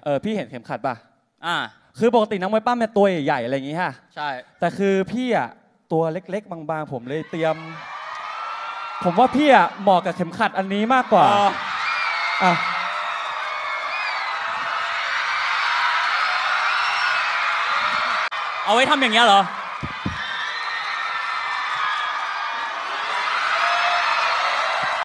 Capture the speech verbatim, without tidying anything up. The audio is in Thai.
อพี่เห็นเข็มขัดป่ะอ่าคือปกตินักมวยปั้มเนี่ยตัวใหญ่ๆอะไรอย่างงี้ฮะใช่แต่คือพี่อ่ะตัวเล็กๆบางๆผมเลยเตรียมผมว่าพี่อ่ะเหมาะกับเข็มขัดอันนี้มากกว่าอ่ะเอาไว้ทำอย่างเงี้ยเหรอ